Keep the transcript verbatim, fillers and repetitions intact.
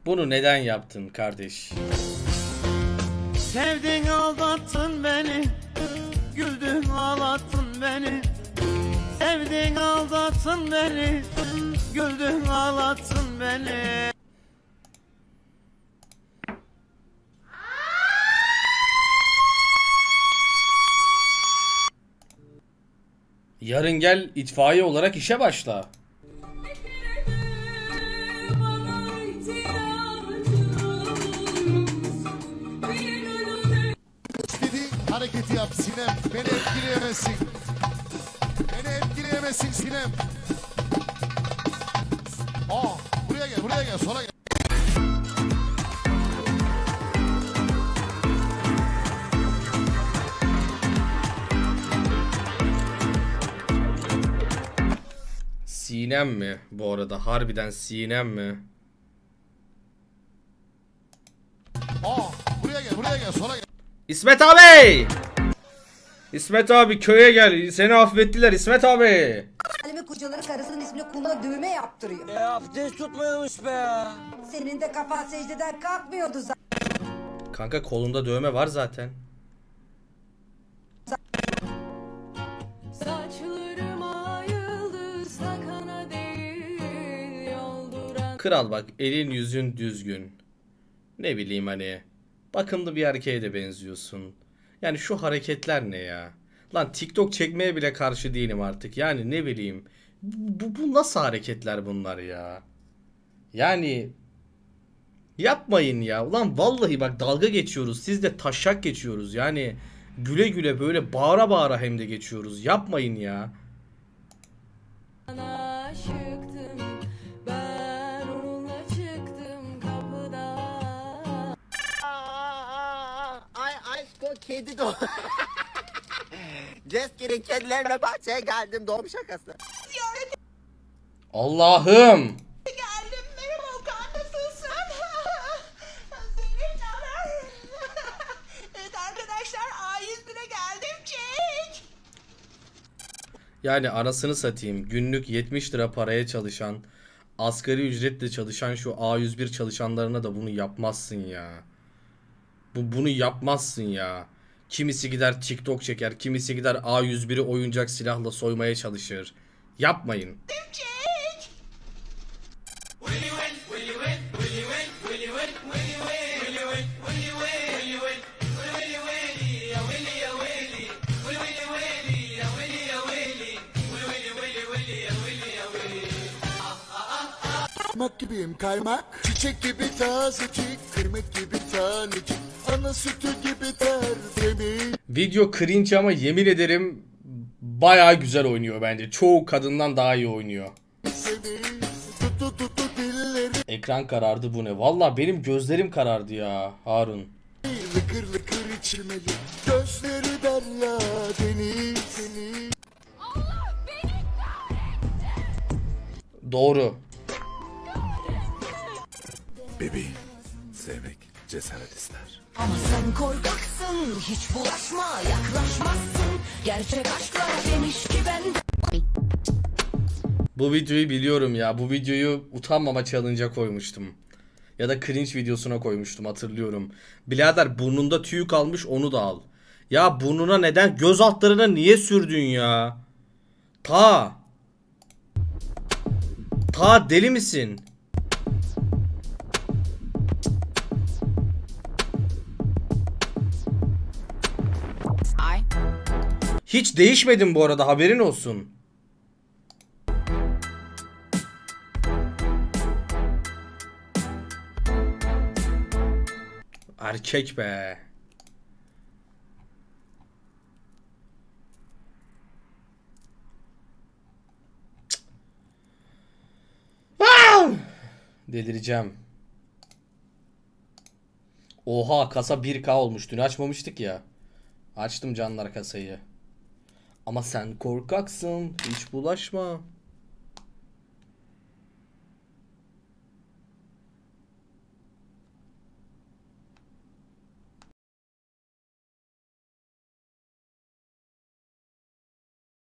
Bunu neden yaptın kardeş? Sevdin aldattın beni, güldün ağlattın beni. Sevdin aldattın beni, güldün ağlattın beni. Yarın gel itfaiye olarak işe başla. İstediğin hareketi yap Sinem. Beni etkileyemezsin. Beni etkileyemezsin Sinem. Aa, buraya gel, buraya gel, sola gel. Sinem mi? Bu arada harbiden Sinem mi? Aa, buraya gel, buraya gel, sola gel. İsmet abi! İsmet abi köye gel. Seni affettiler İsmet abi. Halime kocaları karısının ismini kulağına düğme yaptırıyor. E abdest tutmuyormuş be ya. Senin de kafan secdeden kalkmıyordu zaten. Kanka kolunda dövme var zaten. Kral bak elin yüzün düzgün. Ne bileyim hani. Bakımlı bir erkeğe de benziyorsun. Yani şu hareketler ne ya? Lan TikTok çekmeye bile karşı değilim artık. Yani ne bileyim. Bu, bu nasıl hareketler bunlar ya? Yani yapmayın ya. Ulan vallahi bak dalga geçiyoruz. Siz de taşak geçiyoruz. Yani güle güle böyle bağıra bağıra hem de geçiyoruz. Yapmayın ya. Ay aşk o kedi doğ. Ceske'nin kedilerine bahçeye geldim doğum şakası. Allah'ım. Geldim merhaba Okan nasılsın? Senin haber? Evet arkadaşlar A yüz bire geldim çek. Yani anasını satayım. Günlük yetmiş lira paraya çalışan, asgari ücretle çalışan şu A yüz bir çalışanlarına da bunu yapmazsın ya. Bu bunu yapmazsın ya. Kimisi gider TikTok çeker, kimisi gider A yüz biri oyuncak silahla soymaya çalışır. Yapmayın. Çek. Kaymak gibiyim kaymak. Çiçek gibi tazecik. Kırmık gibi tanecik. Ana sütü gibi tertemiz. Video cringe ama yemin ederim bayağı güzel oynuyor bence. Çoğu kadından daha iyi oynuyor. Tutu tutu dilleri. Ekran karardı bu ne? Valla benim gözlerim karardı ya Harun. Lıkır lıkır içilmeli. Gözleri derya deniz deniz. Doğru. Bebeğim, sevmek cesaret ister. Ama sen korkaksın, hiç bulaşma, yaklaşmazsın. Gerçek aşklar demiş ki ben. Bu videoyu biliyorum ya. Bu videoyu utanmama challenge'a koymuştum. Ya da cringe videosuna koymuştum hatırlıyorum. Birader burnunda tüy kalmış onu da al. Ya burnuna neden? Göz altlarına niye sürdün ya? Ta. Ta deli misin? Hiç değişmedin bu arada haberin olsun. Erkek be. Ah! Delireceğim. Oha kasa bir K olmuş. Dün açmamıştık ya. Açtım canlar kasayı. Ama sen korkaksın. Hiç bulaşma.